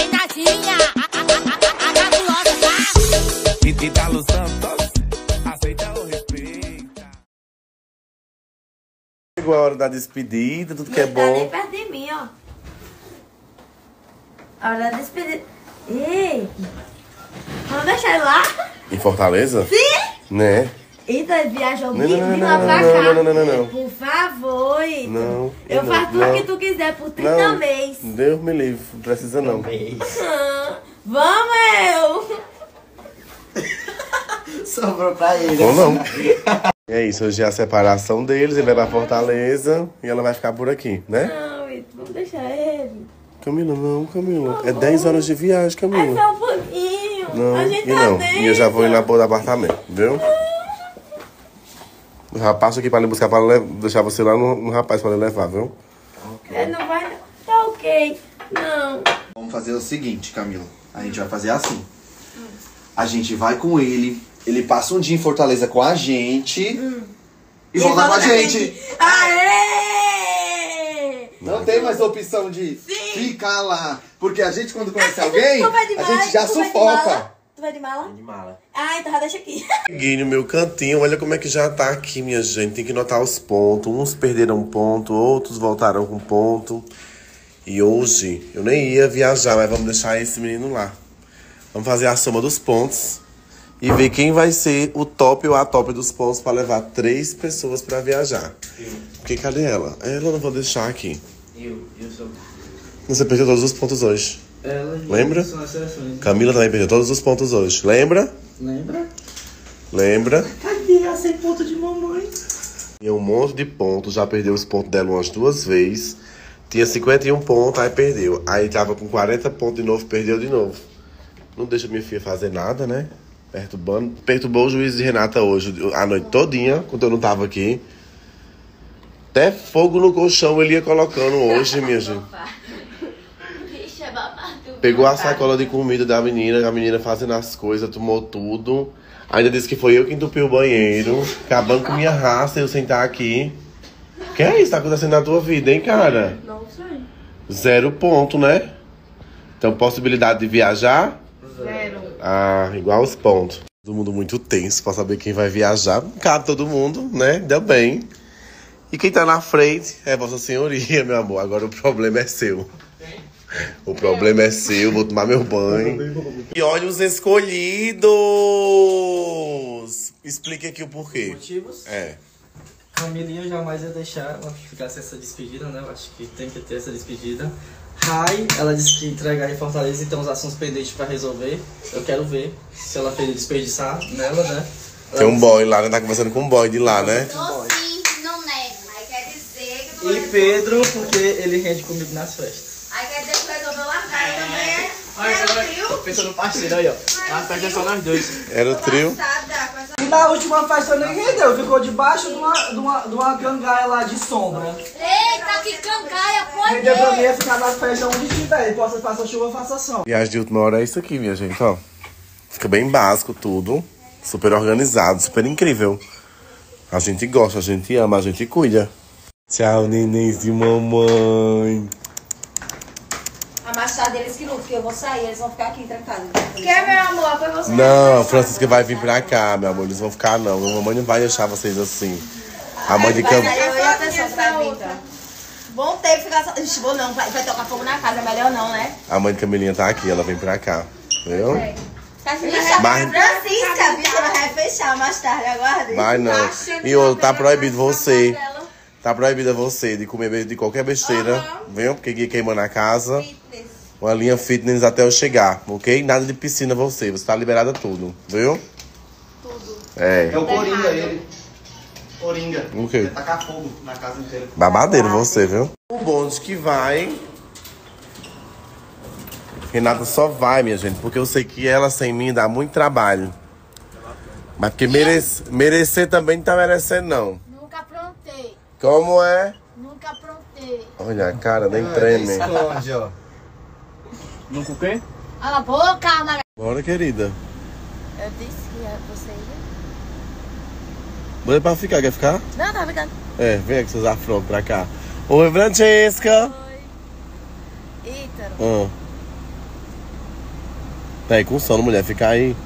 Renatinha, a cabulosa, tá? Italo Santos, aceita ou respeita? Chegou a hora da despedida, tudo que é bom. Tá nem perto de mim, ó. A hora da despedida. Ei! Vamos deixar ele lá? Em Fortaleza? Sim! Né? Eita, ele viajou Não, de não, lá não, pra não, cá. não. Por favor, Ita. Não. Eu faço tudo que tu quiser por 30 meses. Deus me livre, não precisa não. Vamos, eu! Sobrou pra ele. Ou não. É isso, hoje é a separação deles, ele vai pra Fortaleza e ela vai ficar por aqui, né? Não, Ita, vamos deixar ele. Camila, não, Camila. É 10 horas de viagem, É Camila. só um pouquinho. Não, A gente e tá não. dentro. E eu já vou ir lá pro apartamento, viu? Eu já passo aqui pra ele buscar, pra deixar você lá no rapaz pra ele levar, viu? Ele não vai, não. Tá ok. Não. Vamos fazer o seguinte, Camila. A gente vai fazer assim. A gente vai com ele. Ele passa um dia em Fortaleza com a gente. E volta com a gente. Aê! Não tem mais opção de ficar lá. Porque a gente, quando conhece Tu alguém, vai de a mala? gente já Tu vai de sufoca. mala? Tu vai de mala? De mala. Ah, então já deixa aqui. Cheguei no meu cantinho, olha como é que já tá aqui, minha gente. Tem que notar os pontos. Uns perderam ponto, outros voltaram com ponto. E hoje eu nem ia viajar, mas vamos deixar esse menino lá. Vamos fazer a soma dos pontos e ver quem vai ser o top ou a top dos pontos para levar 3 pessoas para viajar. Porque cadê ela? Ela eu não vou deixar aqui. Eu sou. Você perdeu todos os pontos hoje. Ela Lembra? são as seleções. Camila também perdeu todos os pontos hoje. Lembra? Lembra? Lembra? Cadê a 100 pontos de mamãe? Tinha um monte de pontos, já perdeu os pontos dela umas 2 vezes. Tinha 51 pontos, aí perdeu. Aí tava com 40 pontos de novo, perdeu de novo. Não deixa minha filha fazer nada, né? Perturbou o juiz de Renata hoje, a noite todinha, quando eu não tava aqui. Até fogo no colchão ele ia colocando hoje, minha gente. Pegou a sacola de comida da menina, a menina fazendo as coisas, tomou tudo. Ainda disse que foi eu que entupi o banheiro, acabando com minha raça, eu sentar aqui. Que é isso que tá acontecendo na tua vida, hein, cara? Não sei. 0 ponto, né? Então, possibilidade de viajar? 0. Ah, igual os pontos. Todo mundo muito tenso pra saber quem vai viajar. Não cabe todo mundo, né? Deu bem. E quem tá na frente é Vossa Senhoria, meu amor. Agora o problema é seu. O problema é seu, vou tomar meu banho. E olha os escolhidos! Explique aqui o porquê. Motivos? É. Camilinha jamais ia deixar ela ficar sem essa despedida, né? Eu acho que tem que ter essa despedida. Rai, ela disse que entregar em Fortaleza e tem uns assuntos pendentes pra resolver. Eu quero ver se ela fez desperdiçar nela, né? Tem um boy lá, né? Tá conversando com um boy de lá, né? Tô sim, não nego. Aí quer dizer que eu E Pedro, porque ele rende comigo nas festas. Aí quer dizer que resolveu largar também, é? Olha, pensa no parceiro aí, ó. A festa é só nós dois. Era o trio. E na última festa nem rendeu, ficou debaixo de uma gangaia lá de sombra. Eita, que cancaia, pode Rendeu pra mim é ficar nas festas onde tiver, faça chuva, faça sol. Viagem de última hora é isso aqui, minha gente, ó. Fica bem básico tudo. Super organizado, super incrível. A gente gosta, a gente ama, a gente cuida. Tchau, nenéns de mamãe. A machada deles que luta, porque eu vou sair, eles vão ficar aqui trancados. Quer, meu amor? Foi você. Não, Francisca vai vir pra cá, meu amor. Eles vão ficar, não. A mamãe não vai deixar vocês assim. A mãe de Vai campo. sair eu e a pessoa pra vir, então. Vão ter que ficar só. Ixi, vou não, vai tocar fogo na casa, é melhor não, né? A mãe de Camilinha tá aqui, ela vem pra cá. Viu? Francisca, bicho, ela vai fechar mais tarde, aguarde. Vai não. E ô, tá proibido você. Tá proibida você de comer de qualquer besteira, viu? Porque queima na casa. Uma linha fitness até eu chegar, ok? Nada de piscina você tá liberada tudo, viu? Tudo. É. É o Coringa, ele. Coringa. O quê? Ele tacar fogo na casa inteira. Babadeiro você, viu? O bonde que vai... Renata só vai, minha gente, porque eu sei que ela sem mim dá muito trabalho. Mas porque merecer também não tá merecendo, não. Nunca aprontei. Como é? Nunca aprontei. Olha a cara, nem treme. Esconde, ó. Nunca o quê? Cala a boca, Maria. Bora, querida. Eu disse que é você ia. Bora pra ficar, quer ficar? Não, tá brincando. É, vem aqui seus afrontos pra cá. Oi, Francesca. Oi. Ítaro, Ah, Tá aí com sono, mulher, fica aí.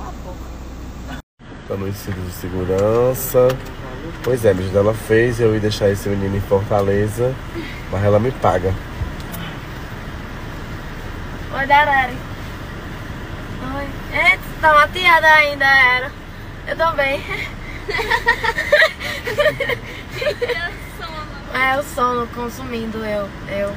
Tá no ensino de segurança. Pois é, mas ela fez eu ir deixar esse menino em Fortaleza, mas ela me paga. Oi, Darari. Oi. Eita, tá mateada ainda, era. Eu tô bem. É o sono consumindo eu.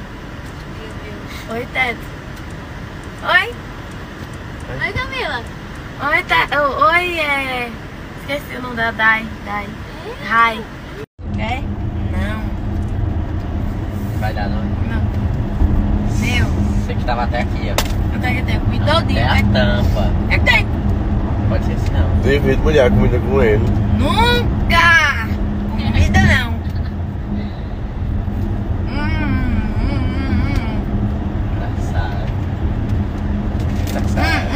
Oi, Teto. Oi? Oi, Camila. Oi, Teto. Oi, esqueci o nome da Dai. Rai. Quer? Não. Vai dar não. Não. Meu. Você que tava até aqui, ó. Até que tem comida todinho. É a tampa. É que tem. Pode ser assim não. Devido mulher comida com ele. Nunca! Comida não. Engraçado. Engraçado.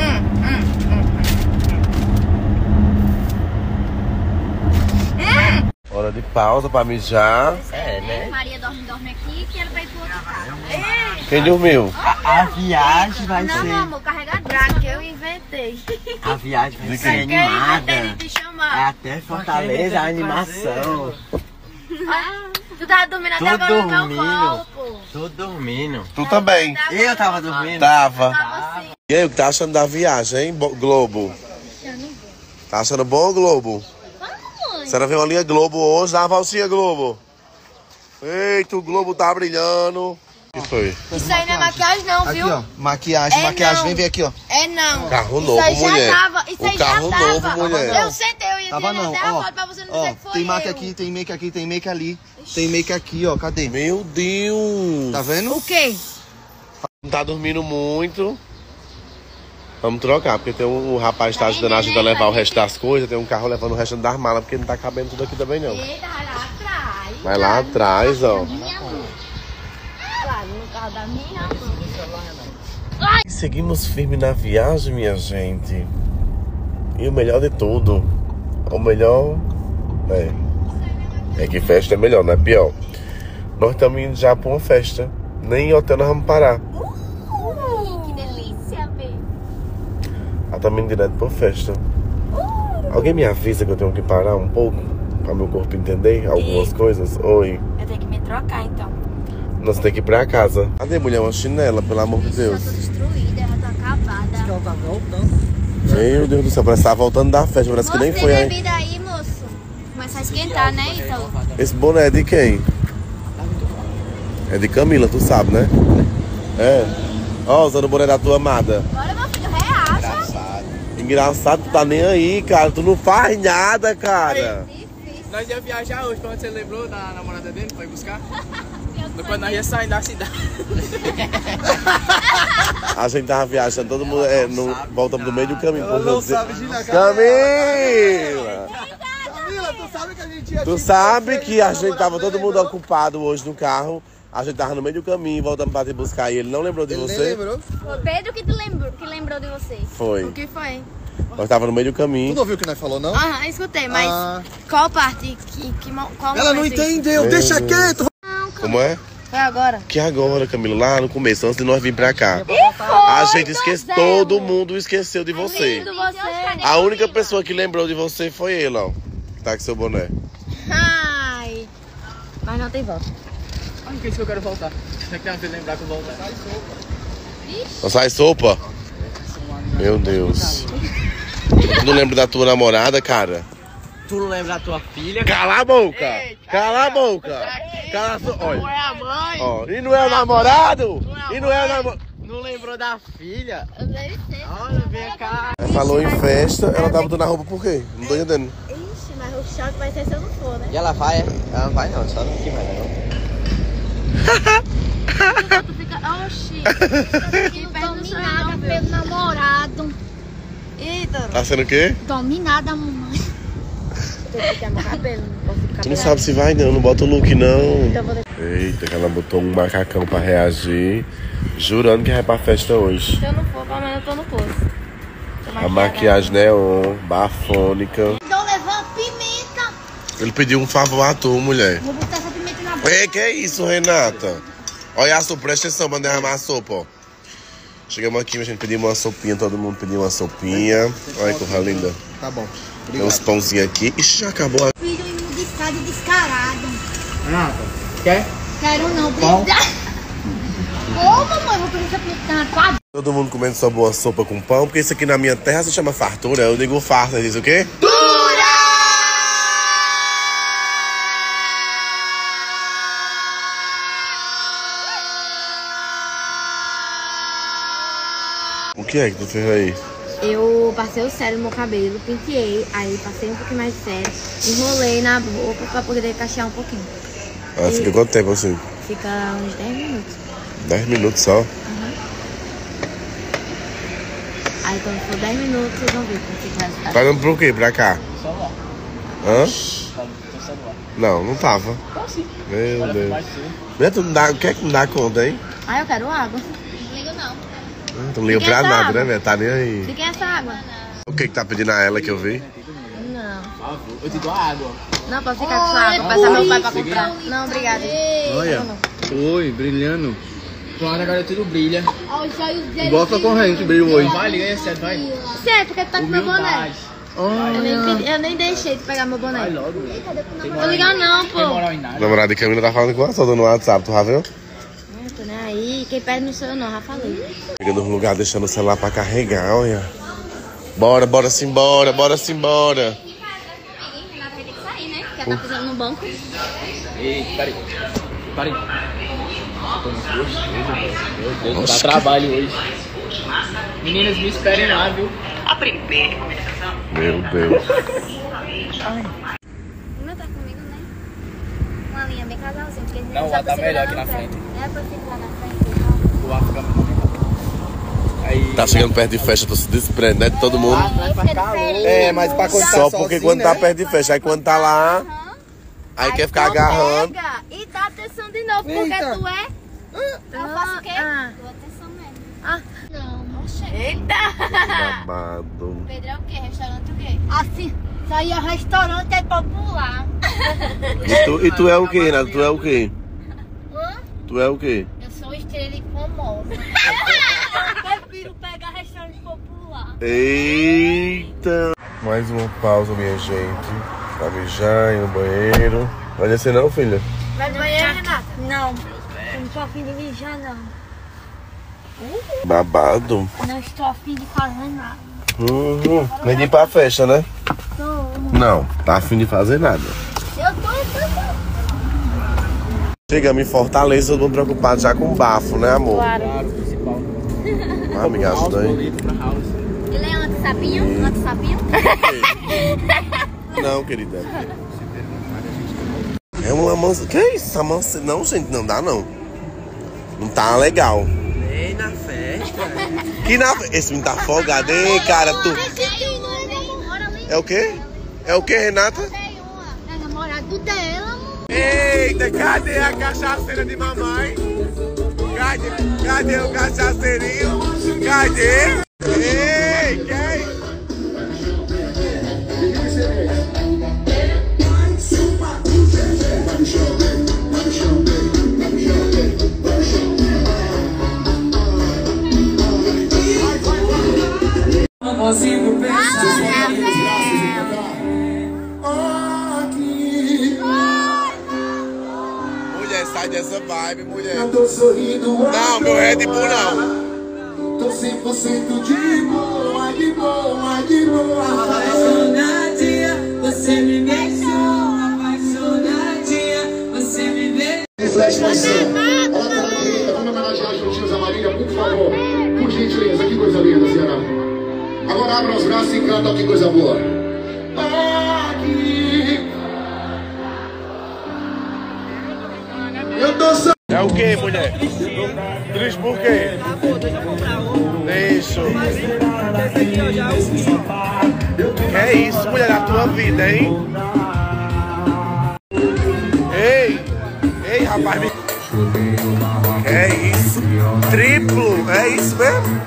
Hora de pausa pra mijar. É, né? Maria dorme aqui que ela vai pro outro carro. Quem dormiu? A viagem vai Não, ser... meu amor, carregador. Pra que eu inventei. A viagem vai De ser quem? animada. Eu inventei de te É chamar. até Fortaleza, a animação. Tu tava dormindo até Tô agora no meu dormindo. colo, pô. Tô dormindo. Tu também. Eu tava dormindo? Tava. Tava assim. E aí, o que tá achando da viagem, hein, Globo? Tá achando bom, Globo? A senhora viu uma linha Globo hoje, dá uma valsinha, Globo. Eita, o Globo tá brilhando. O que foi? Isso aí não é maquiagem não, viu? Aqui, ó. Maquiagem, É maquiagem. não. Vem ver aqui, ó. É não. Carro Isso novo, aí já mulher. tava. Isso O aí carro já tava. novo, mulher. Eu sentei, eu ia Tava tirar não, até a ó. foto pra você não Ó, dizer que foi tem make eu. aqui, tem make aqui, tem make ali. Tem make aqui, ó. Cadê? Meu Deus. Tá vendo? O quê? Não tá dormindo muito. Vamos trocar, porque tem um rapaz que tá ajudando a levar o resto das coisas. Tem um carro levando o resto das malas, porque não tá cabendo tudo aqui também, não. Eita, vai lá atrás. Vai lá atrás, ó. Minha mãe. Claro, no carro da minha mãe. E seguimos firme na viagem, minha gente. E o melhor de tudo, o melhor é que festa é melhor, não é pior. Nós estamos indo já pra uma festa. Nem em hotel nós vamos parar. Que delícia, bê. Ela tá indo direto pra festa. Alguém me avisa que eu tenho que parar um pouco? Pra meu corpo entender algumas coisas? Oi. Eu tenho que me trocar então. Nós temos que ir pra casa. Cadê, mulher? Uma chinela, pelo amor de Deus. Eu tô destruída, ela tá acabada. Ela tá voltando. Meu Deus do céu, parece que tá voltando da festa. Parece que nem Moço, foi tem aí. bebida aí, moço. Começa a esquentar, né, então? Esse boné é de quem? É de Camila, tu sabe, né? É. Ó, usando o boné da tua amada. Bora, meu filho, reaça. Engraçado, tu tá nem aí, cara. Tu não faz nada, cara. Nós ia viajar hoje, quando você lembrou da namorada dele, foi buscar? Quando nós ia sair da cidade. A gente tava viajando, todo mundo voltamos do meio do caminho. Ela não sabe girar a Camila! Camila, tu sabe que a gente ia... Tu sabe que a gente tava todo mundo ocupado hoje no carro. A gente tava no meio do caminho, voltamos pra te buscar e ele não lembrou de Ele nem você? lembrou? Foi Pedro que lembrou de você. Foi. O que foi? Nós tava no meio do Tu caminho. não ouviu o que nós falou, não? Aham, escutei, mas Ah. qual parte? Qual Ela não momento isso? entendeu, Meu deixa Deus. quieto. Como é? Foi agora? Que agora, Camila, lá no começo, antes de nós vir pra cá. A gente esqueceu, todo mundo esqueceu de você. Lindo você. A única pessoa que lembrou de você foi ele, ó. Que tá com seu boné. Ai. Mas não tem volta. Olha que isso que eu quero voltar. Você quer me lembrar que eu voltar? Não sai sopa? Meu Deus. Tu não lembra da tua namorada, cara? Tu não lembra da tua filha? Cala a boca! Cala a boca! Cala a sua... Olha. Não é a mãe? Ó, e não é o namorado? E não é o namorado? Não lembrou da filha? Deve ser. Olha, vem cá. Falou em festa, ela tava botando a roupa por quê? Não tô entendendo. Ixi, mas o choque vai ser se eu não for, né? E ela vai? Ela vai não, só não que vai não. Tu fica... Oxi. Dominada pelo namorado. Eita. Tá sendo o quê? Dominada, mamãe. Eu tenho que ficar meu cabelo. Não posso ficar Tu não sabe se vai não, não bota o look não. Então eu vou deixar. Eita, que ela botou um macacão pra reagir, jurando que vai pra festa hoje. Se eu não for, pelo menos eu tô no poço. Tô A maquiagem neon, bafônica. Então levou pimenta. Ele pediu um favor a tu, mulher. Vou botar essa pimenta na boca. Ei, que é isso, Renata? Olha a sopa, presta atenção pra derramar a sopa, ó. Chegamos aqui, a gente pediu uma sopinha, todo mundo pediu uma sopinha. Olha que coisa linda. Tá bom. Tem uns pãozinhos aqui. Ixi, já acabou. Filho indicado e descarado. Renata, quer? Quero não, Pão? Ô, mamãe, vou pedir essa pizza. Todo mundo comendo sua boa sopa com pão, porque isso aqui na minha terra se chama fartura. Eu digo farta, diz o quê? O que é que tu fez aí? Eu passei o sério no meu cabelo, penteei, aí passei um pouquinho mais de sério, enrolei na boca pra poder cachear um pouquinho. Ah, fica quanto tempo assim? Fica uns 10 minutos. 10 minutos só? Aí quando for 10 minutos, vocês vão ver como fica o resultado. Tá dando pro quê? Pra cá? Celular. Hã? Teu celular. Não, não tava. Tá sim. Meu Olha, Deus. mais cedo. Beto, não dá, o que é que não dá conta, hein? Ah, eu quero água. Não ligo não. Tu não liga Fiquem pra essa nada, água. né, Beto? Tá nem aí. De quem é essa água? O que que tá pedindo a ela que eu vi? Não. Por favor, eu te dou a água. Não, pode ficar com essa água. Passar meu pai pra comprar. Não, obrigada. Olha. Oi, brilhando. Pronto, agora tudo brilha. Olha os olhos dele. Igual sua corrente, brilho hoje. Vai, liga aí, sério, vai. Certo, porque tu tá com meu boné. Humildade. Eu nem deixei de pegar meu boné. Vai logo. Tô ligando não, Não tem pô. moral em O nada. namorado de Camila tá falando com a toda no WhatsApp, tu já viu? Não tô nem aí. Quem pede não sou eu não, já falei. Chegando no lugar, deixando o celular pra carregar, olha. Bora, bora simbora, bora simbora. Renata vai ter que sair, né? Porque ela tá pisando no banco. Ei, peraí. Peraí. Tô muito gostoso, velho. Meu Deus, dá trabalho hoje. Meninas, me esperem lá, viu? Meu Deus. O meu tá comigo, né? Uma linha bem casalzinha. Porque Não, lá tá melhor aqui na frente. É, pra ficar lá na frente. Então. O ar fica muito. Aí. Tá chegando perto de festa, tu se desprende, né, de todo mundo. É, mas pra quando tá Só porque sozinho, quando tá né? perto de festa, aí quando tá lá, aí quer ficar agarrando. Pega e dá atenção de novo, porque Eita. tu é... Eu faço o quê? Ah. Dou atenção mesmo. Ah. Não, oxe. Eita! Babado. Pedro é o quê? Restaurante o quê? Assim, isso aí é restaurante, é popular. E tu é o quê, Renato? Tu é o quê? Hã? Tu é o quê? Eu sou estrela e famosa. Eu prefiro pegar restaurante popular. Eita! Mais uma pausa, minha gente. Pra mijar, ir no banheiro. Vai descer não, filha? Vai no banheiro, Renata? Não, eu não tô afim de mijar, não. Babado. Não estou afim de fazer nada. Nem de ir pra festa, né? Não, Não, tá afim de fazer nada. eu tô. Chegamos em Fortaleza, todo mundo preocupado já com o bafo, né, amor? Claro, principal. Ah, amiga, ajuda aí. Bonito pra house. Ele é anti-sapinho? Anti-sapinho? Não, querida. É uma mansa. Que é isso? A mansa. Não, gente, não dá não. Não tá legal. Nem na festa. Que na. Esse menino tá folgado, hein, cara? Tu. É o quê? É o quê, Renata? É namorado dela, amor. Eita, cadê a cachaceira de mamãe? Cadê o cachaceirinho? Cadê? Ei, quem? Não consigo pensar. Mulher, sai dessa vibe, mulher. Eu tô sorrindo. Não, meu Red Bull não. Tô 100% de boa, de boa, de boa. Apaixonadinha, você me deixou. Apaixonadinha, você me deixou. Flash Maçã. Ela tá bonita, vamos homenagear as frutinhas da Marília, por favor. Por gentileza, que coisa linda, senhora. Agora abra os braços e canta, que coisa boa. Aqui. Eu tô só. É o quê, mulher? Triste por quê? Deixa. Que é isso, mulher, da tua vida, hein? Ei, rapaz, me... Que é isso? Triplo, é isso mesmo?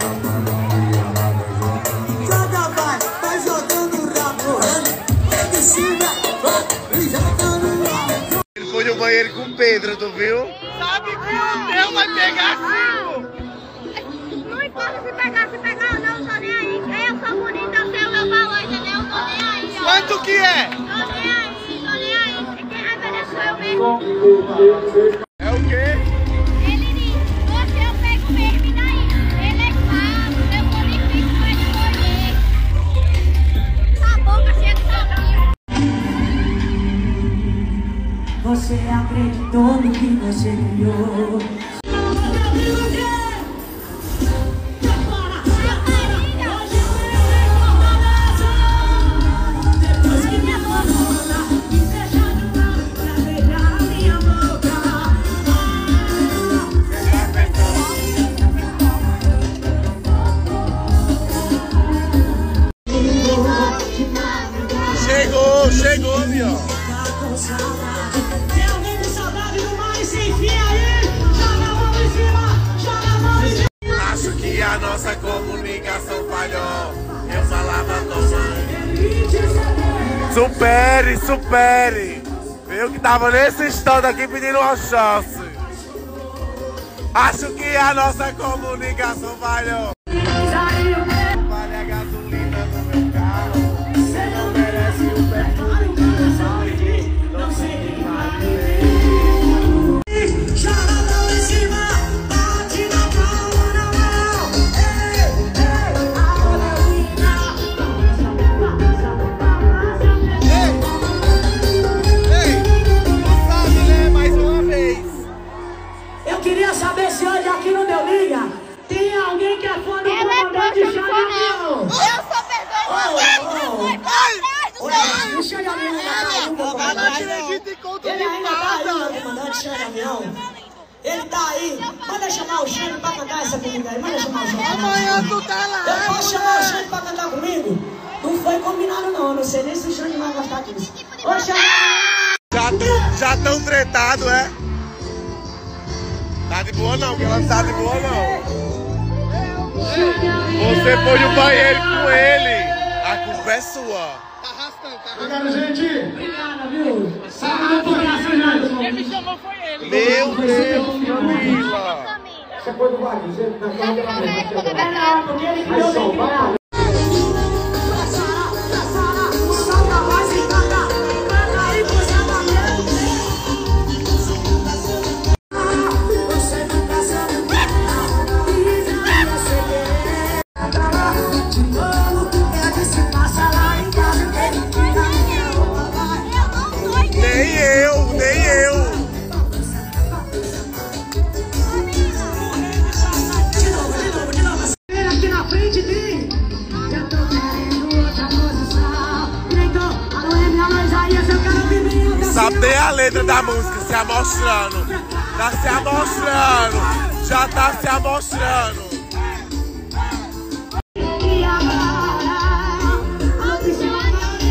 Joga, vai jogando rabo. Vai cima, vai jogando rabo. Ele foi no banheiro com o Pedro, tu viu? Sabe que o teu vai pegar 5! Não importa se pegar ou não, tô nem aí. Eu sou bonita, eu sei o meu valor, entendeu? Tô nem aí, ó. Quanto que é? Tô nem aí. Quem revela sou eu mesmo. É o quê? Ele diz, você eu pego mesmo, e daí? Ele é claro, eu vou difícil pra escolher. A boca cheia de sabor. Você acreditou no que você criou. Chegou, Bió. Tem alguém com saudade do mar e sem fim aí? Joga a mão em cima, joga a mão em cima. Acho que a nossa comunicação falhou. Eu falava tomando. Supere. Eu que tava nesse estado aqui pedindo uma chance. Acho que a nossa comunicação falhou. Vale a gasolina no meu carro. Você não merece o perfume que eu só me não sei quem vai. Joga a mão em cima, bate na palma na mão. Não sabe, né? Mais uma vez. Eu queria saber se hoje aqui no Deu Liga tem alguém que é fã do comandante Xande Avião. Eu sou perdoada. O Xande Avião ele ainda tá aí, o comandante Xande Avião. Ele tá aí. Manda chamar o Xande pra cantar essa comigo aí. Manda chamar o Xande. Amanhã tu tá lá. Eu posso chamar o Xande pra cantar comigo? Não foi combinado não. Não sei nem se o Xande vai gostar disso. Ô Xande! Já tão tretado, é? Tá de boa não, que ela não tá de boa não. Você foi no banheiro com ele. A culpa é sua. Obrigado, gente. Obrigado, viu? Quem me chamou foi ele. Meu Deus, Camila. Você foi do Wagner, você tá Não, porque ele criou bem criado. Nem eu. Aqui na frente tem. Eu tô querendo outra posição. Diretor, alô, minha Isaías, eu quero viver. Sabe nem a letra da música se amostrando. Tá se amostrando. Já tá se amostrando. E agora, a piscina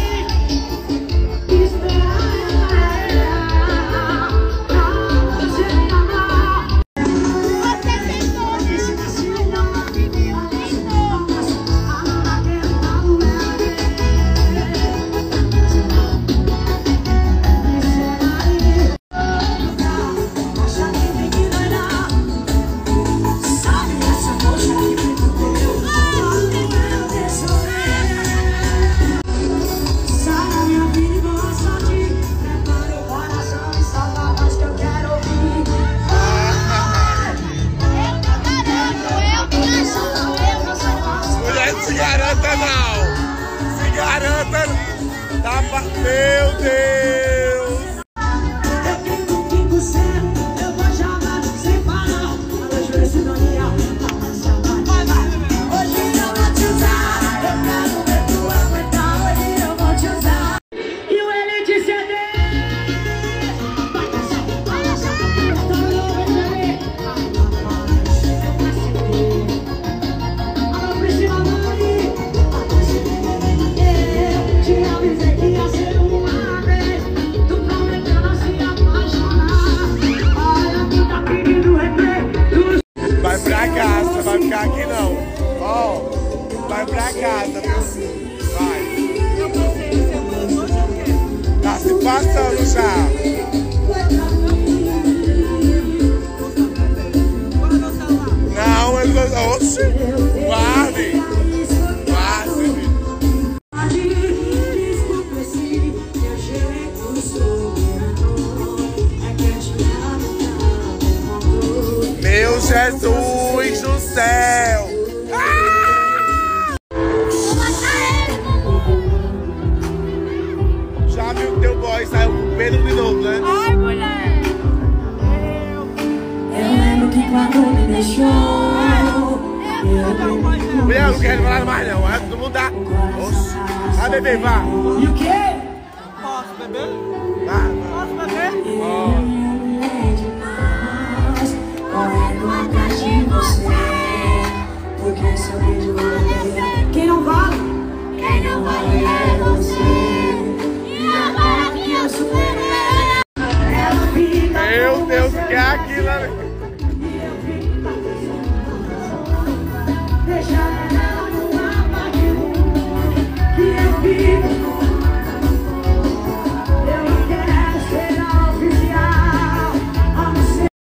Meu Deus! eu tenho 5%, eu vou jogar sem parar. Alô, jura sintonia. Hoje eu vou te usar. Eu quero ver tu aguentar. Hoje eu vou te usar. E o Elite CD. Vai dançar, todo mundo vai saber. Alô, Priscila Mari. Eu te avisei que ia ser uma vez. Mulher, não quero falar mais não. Vai todo mundo dá. Oxi. Vai beber, vá. E o quê? Posso beber? Vá. Posso beber? Correndo atrás de você. Porque seu vídeo vale. Quem não vale? Quem não vale é você.